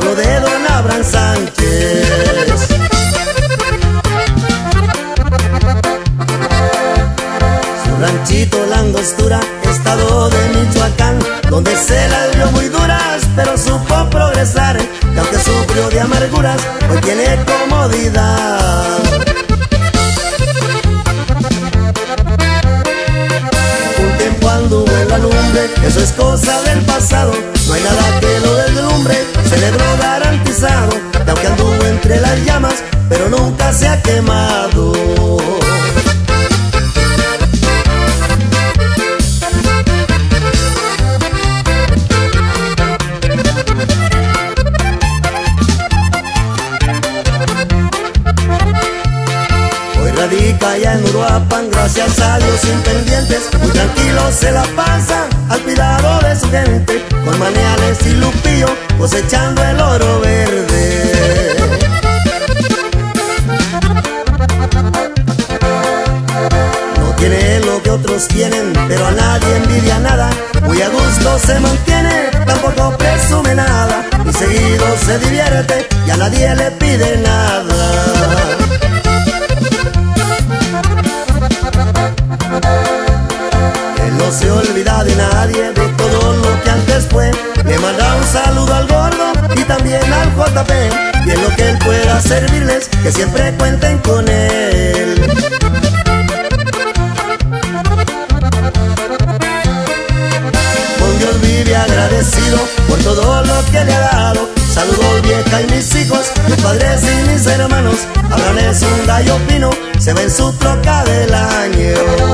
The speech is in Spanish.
pueblo de Don Abraham Sánchez. Su ranchito La Angostura, estado de Michoacán, donde se las vio muy duras, pero supo progresar, y aunque sufrió de amarguras, hoy tiene comodidad. Un tiempo anduvo en la lumbre, eso es cosa del pasado, no hay nada que lo deslumbre, cerebro garantizado, y aunque anduvo entre las llamas, pero nunca se ha quemado. Radica allá en Uruapan, gracias a Dios sin pendientes, muy tranquilo se la pasa al cuidado de su gente, con Maneales y Lupillo cosechando el oro verde. No tiene lo que otros tienen, pero a nadie envidia nada, muy a gusto se mantiene, tampoco presume nada, y seguido se divierte y a nadie le pide nada. No se olvida de nadie, de todo lo que antes fue. Le manda un saludo al gordo y también al JP, y en lo que él pueda servirles, que siempre cuenten con él. Con Dios vive agradecido por todo lo que le ha dado. Saludos vieja y mis hijos, mis padres y mis hermanos. Abraham es un gallo fino, se ve en su troca del año.